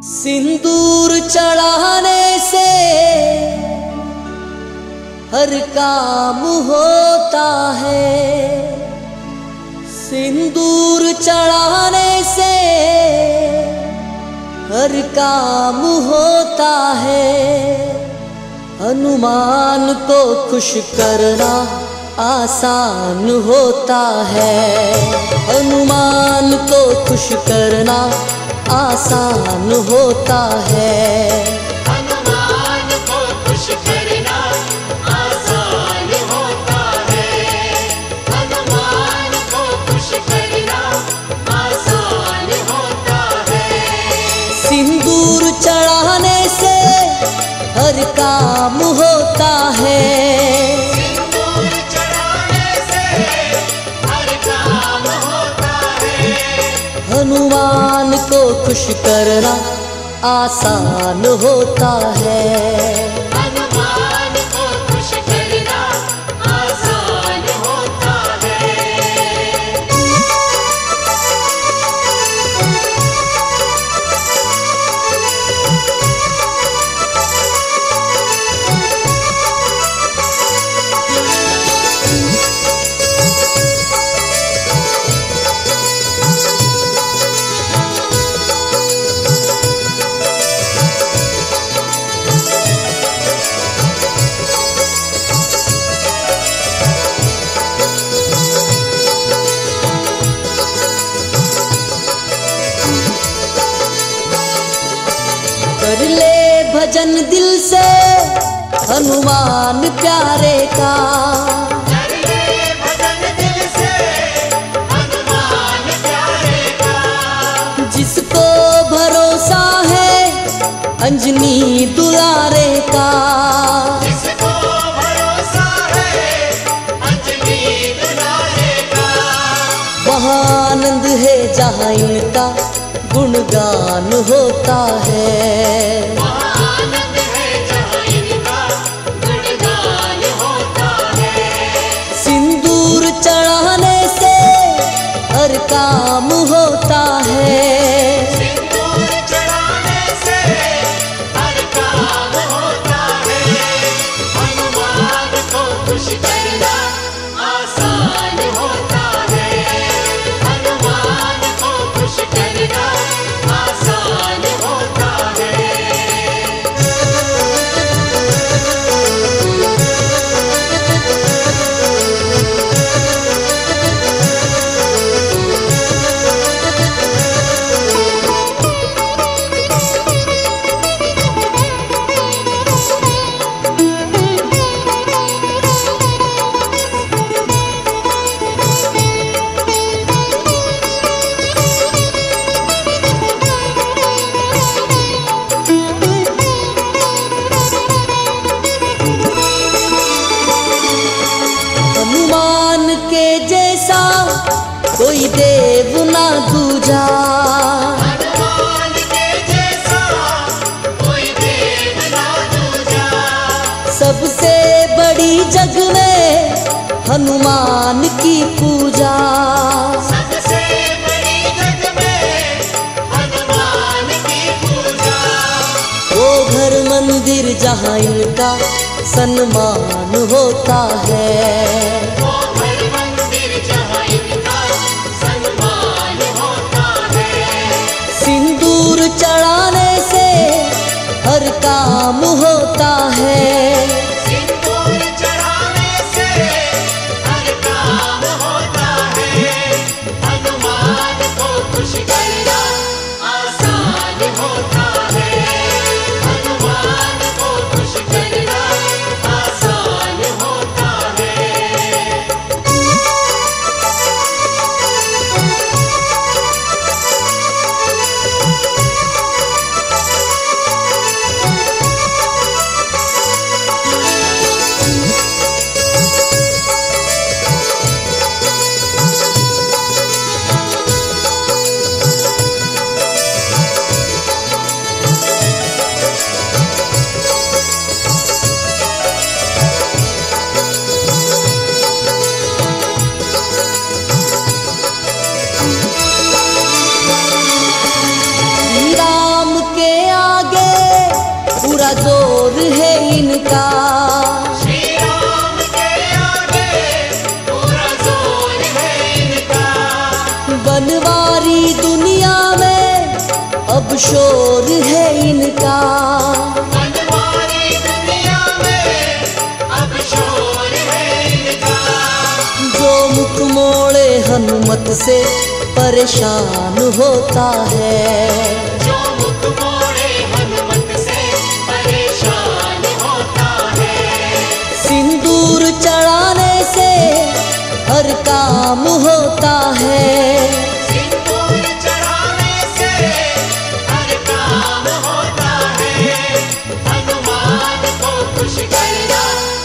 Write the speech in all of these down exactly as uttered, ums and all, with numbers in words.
सिंदूर चढ़ाने से हर काम होता है। सिंदूर चढ़ाने से हर काम होता है। हनुमान को खुश करना आसान होता है। हनुमान को खुश करना आसान होता है। हनुमान को खुश करना आसान होता है। हनुमान को खुश करना आसान होता है। सिंदूर चढ़ाने से हर काम होता है। सिंदूर चढ़ाने से हर काम होता है। हनुमान को खुश करना आसान होता है। हनुमान को खुश करना आसान होता है। कर ले भजन दिल से हनुमान प्यारे का। कर ले भजन दिल से हनुमान प्यारे का। जिसको भरोसा है अंजनी दुलारे का। जिसको भरोसा है अंजनी दुलारे का। महानंद है जहाँ इनका गुणगान होता है। महानंद है जहाँ इनका गुणगान होता है। सिंदूर चढ़ाने से हर काम होता है। सिंदूर चढ़ाने से हर काम होता है। हनुमान को खुश करना आसान होता है। हनुमान को खुश करना आसान होता है। हनुमान के जैसा कोई देव ना दूजा। हनुमान के जैसा कोई देव ना दूजा। सबसे बड़ी जग में हनुमान की पूजा। सबसे बड़ी जग में हनुमान की पूजा। वो घर मंदिर जहाँ इनका सम्मान होता है। वो घर मंदिर जहाँ इनका सम्मान होता है। सिंदूर चढ़ाने से हर काम होता है। सिंदूर चढ़ाने से हर काम होता है। हनुमान को खुश करना आसान होता है। हनुमान को खुश करना आसान होता है। शोर है इनका। श्री राम के आगे पूरा जोर है इनका। बनवारी दुनिया में अब शोर है इनका। बनवारी दुनिया में अब शोर है इनका। जो मुख मोड़े हनुमत से परेशान होता है। जो मुख मोड़े हनुमत से परेशान होता है। सिंदूर चढ़ाने से हर काम होता है। सिंदूर चढ़ाने से हर काम होता है। हनुमान को खुश करना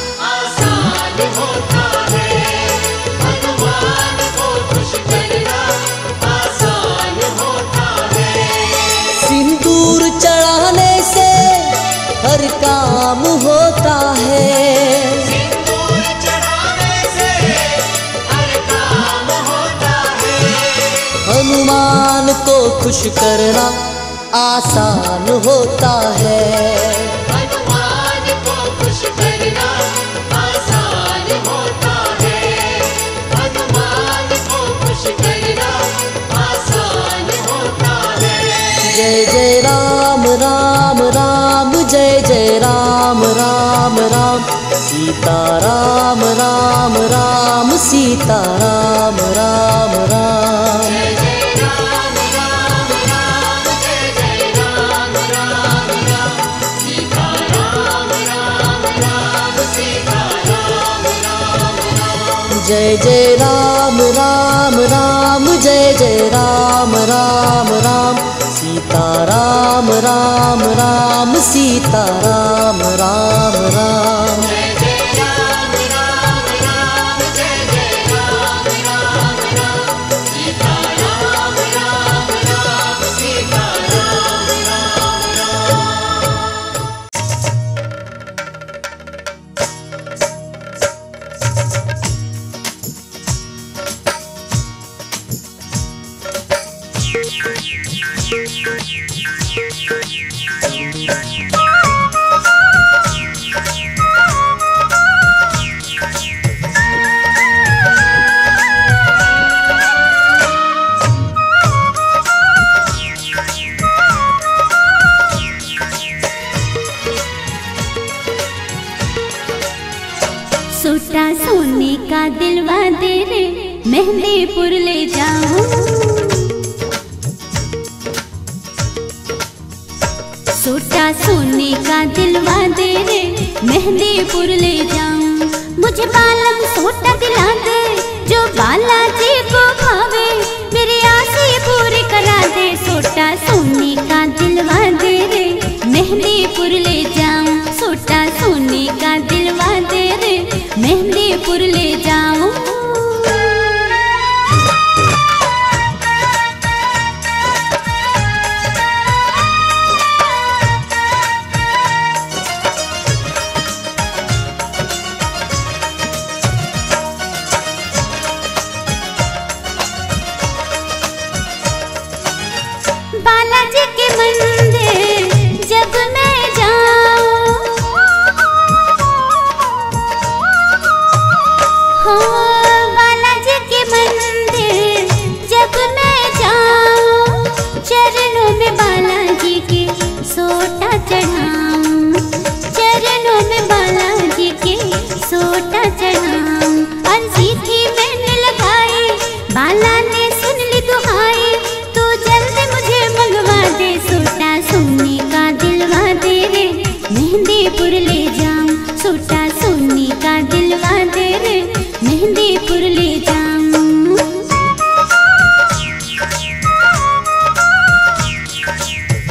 आसान होता है। हनुमान को खुश करना आसान होता है। सिंदूर चढ़ाने से हर काम होता है। सिंदूर चढ़ाने से हर काम होता है। हनुमान को खुश करना आसान होता है। हनुमान को खुश करना आसान होता है। हनुमान को खुश करना आसान होता है। जय जय राम राम राम जय जय राम राम राम। सीता राम राम राम सीता राम राम राम। जय जय राम राम राम जय जय राम राम राम। सीता राम राम राम सीता राम राम राम। जय जय राम राम राम जय जय राम राम राम। सीता राम राम राम सीता राम राम राम। जय जय राम राम राम जय जय राम राम राम। सीता राम राम राम सीता राम राम राम। सोटा सोने का दिलवा दे रे मेहंदीपुर ले जाऊं। सोटा सोने का दिलवा दे रे मेहंदीपुर ले जाऊं। मुझे बालम सोटा दिला दे जो बालाजी को भावे। मेरी आस ये पूरी करा दे। सोटा सोने का दिलवा दे रे मेहंदीपुर ले जाऊं। सोटा सोने का दिलवा दे रे मेहंदीपुर ले जाऊं। बालाजी के मंदिर जब मैं जाऊं। हाँ बालाजी के मंदिर जब मैं जाऊं। चरणों में बालाजी के सोटा चढ़ाऊं। चरणों में बालाजी के सोटा चढ़ाऊं। अनसीखी मैंने लगाई बाला ने सुन ली दुहाई। तो जल्दी मुझे मंगवा दे। सोटा सोने का दिलवा दे रे मेहंदीपुर ले जाऊं। सोटा सोने का दिलवा दे रे मेहंदीपुर ले जाऊं।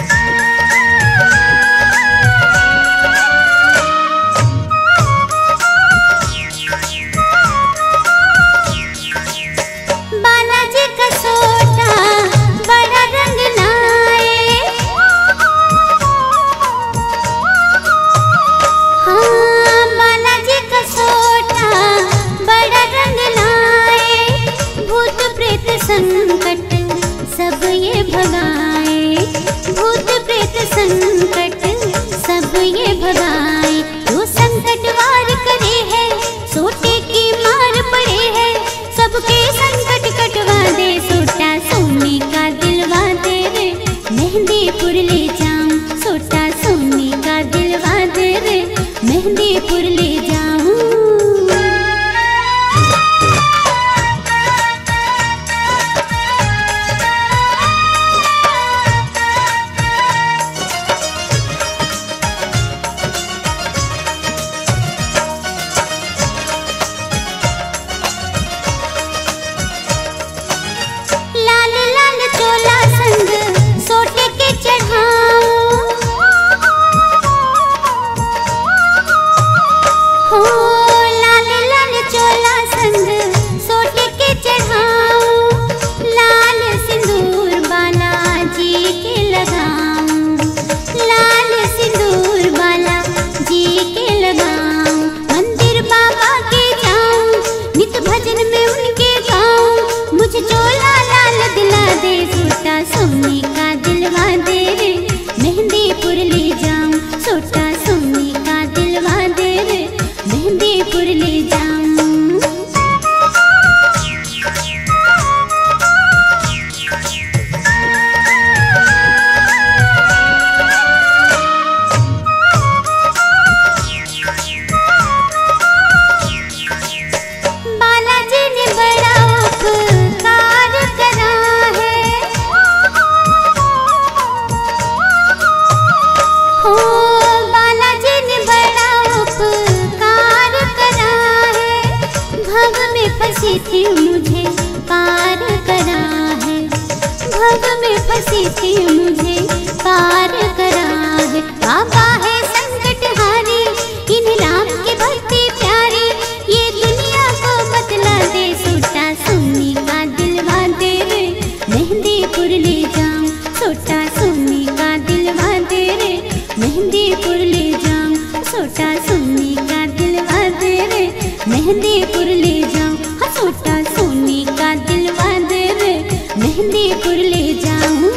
मुझे पार करा है, भव में फंसी थी मुझे पार करा है। बाबा है संकट हारी, इन राम की भक्ति प्यारी, ये दुनिया को बतला दे। सोटा सोनी का दिलवा दे रे, मेहंदीपुर ले जाऊं। सोटा सोनी का दिलवा दे रे, मेहंदीपुर ले जाऊं। सोटा सोनी का दिलवा दे रे, मेहंदीपुर ले जाऊं। हाँ सोटा सोनी का दिलवा दे रे, मेहंदीपुर ले जाऊं।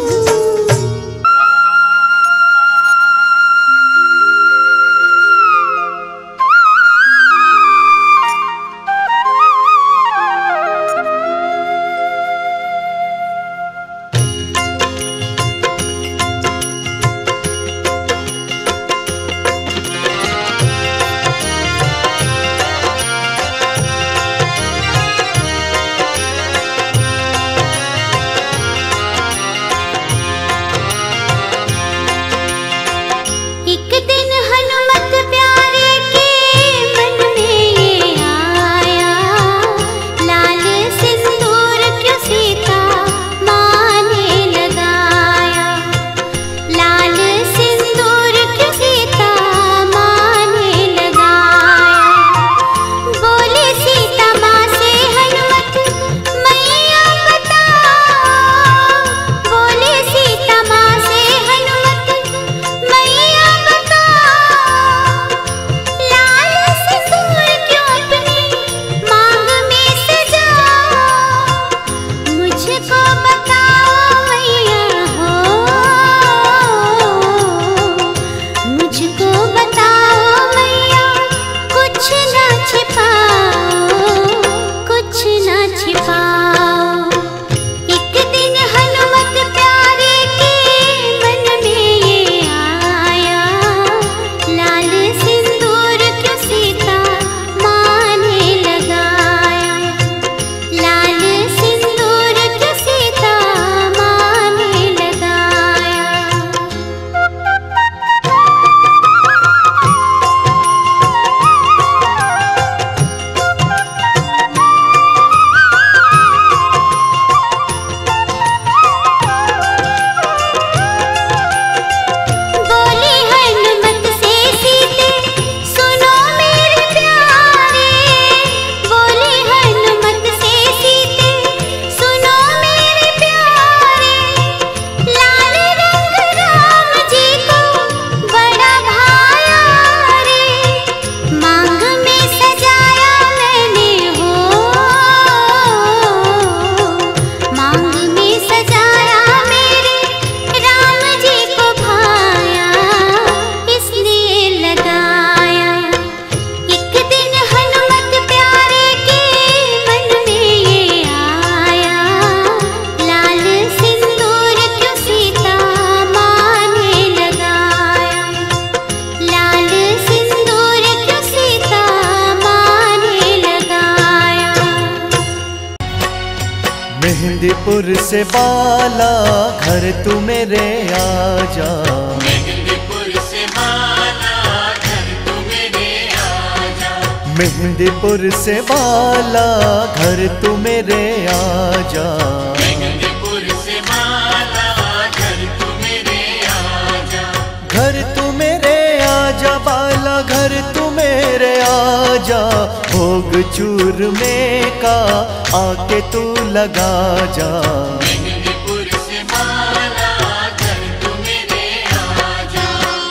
मेहंदीपुर से बाला घर तू मेरे आजा। मेहंदीपुर से बाला घर तू मेरे आजा। मेहंदीपुर से बाला घर तू मेरे आजा। मेहंदीपुर से बाला घर तू मेरे आजा। घर तू मेरे आजा बाला घर तू मेरे आजा। भोग चूरमे का आके तू लगा जा। मेहंदीपुर से बाला घर तू मेरे आजा।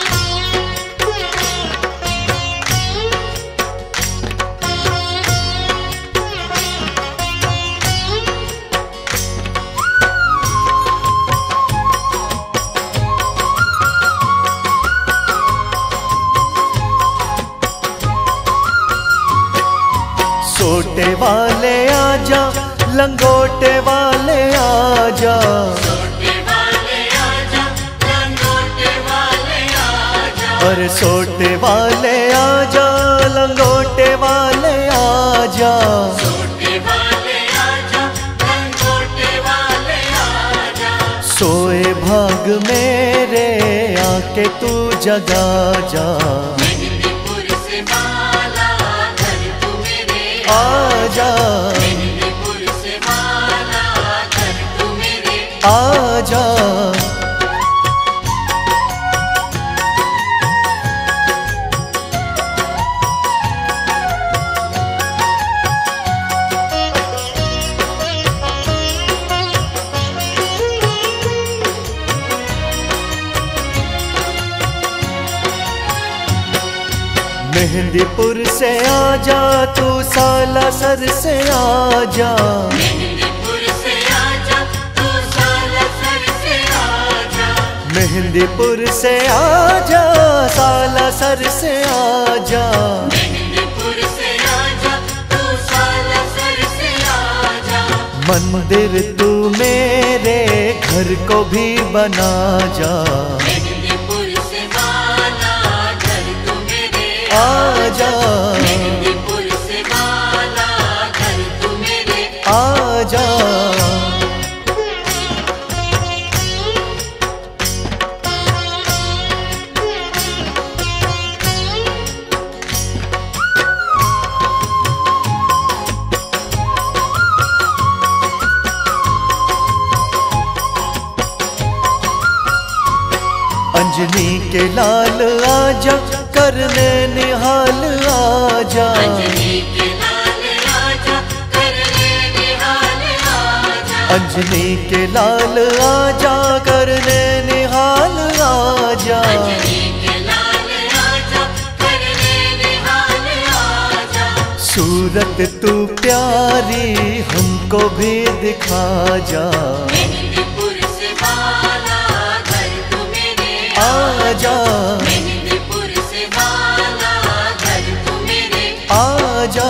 सोटे वाले आजा लंगोटे वाले आजा। सोटे वाले आजा लंगोटे वाले आजा। अरे सोटे वाले आजा लंगोटे वाले आजा। सोटे वाले आजा लंगोटे वाले आजा। सोए भाग मेरे आके तू जगा जा। मेहंदीपुर से बाला घर तू मेरे आजा। मेहंदीपुर मेहंदीपुर से आजा तू सालासर से आजा, मेहंदीपुर से आजा तू सालासर से आजा, मेहंदीपुर से आजा सालासर से आजा, मेहंदीपुर से आजा तू सालासर से आजा। मंदिर तू मेरे घर को भी बना जा, मेहंदीपुर से वाला घर तू मेरे आजा, मेहंदीपुर से वाला घर तू मेरे आजा। अंजनी के लाल आजा करने निहाल आजा, अंजनी के लाल आजा करने निहाल आजा, अंजनी के लाल आजा करने निहाल आजा, अंजनी के लाल आजा करने निहाल आजा। सूरत तू प्यारी हमको भी दिखा जा, मेहंदीपुर से वाला घर तू मेरे आजा, मेहंदीपुर से वाला घर तू मेरे आजा।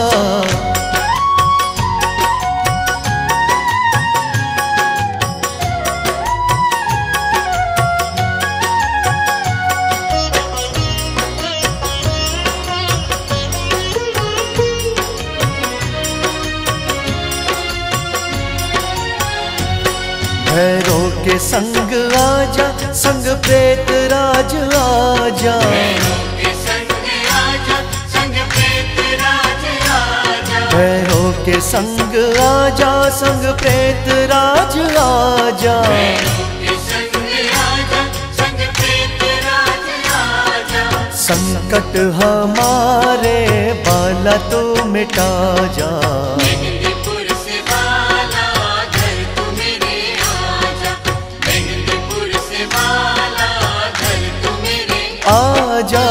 भैरों के संग आजा संग प्रेत राज आजा, भैरों के संग आजा संग प्रेत राज आजा, भैरों के संग आजा संग प्रेत राज आजा, भैरों के संग आजा संग प्रेत राज आजा। संकट हमारे बाला तू मिटा जा, मेहंदीपुर से वाला घर तू मेरे आजा, मेहंदीपुर से वाला घर तू मेरे आजा।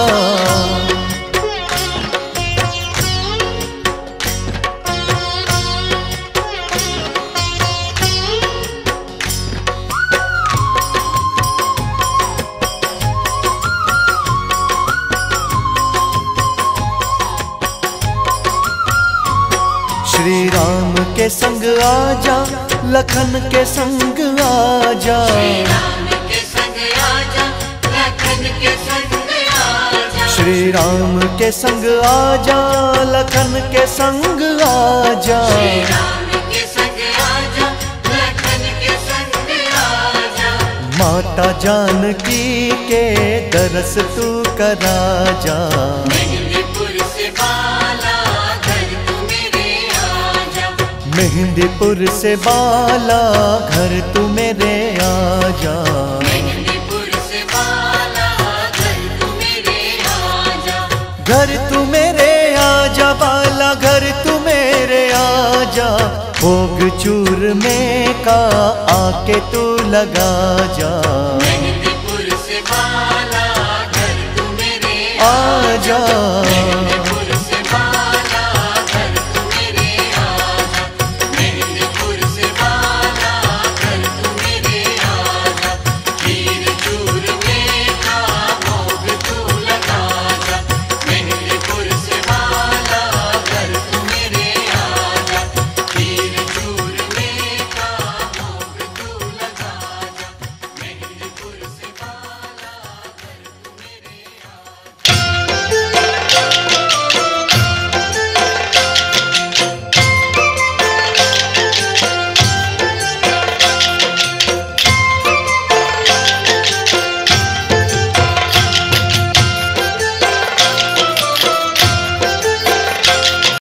श्री राम के संग आजा लखन के संग आजा, श्री राम के संग आजा लखन के संग आजा, श्री राम के संग आजा लखन के संग आजा, श्री राम के संग आजा लखन के संग आजा। माता जानकी के दरस तू करा जा, मेहंदीपुर से वाला घर तू मेरे आजा, मेहंदीपुर से बाला घर तू मेरे आजा, मेहंदीपुर से वाला घर तू मेरे आजा, घर तू मेरे आजा बाला घर तू मेरे आजा, भोग चूर में का आके तू लगा जा।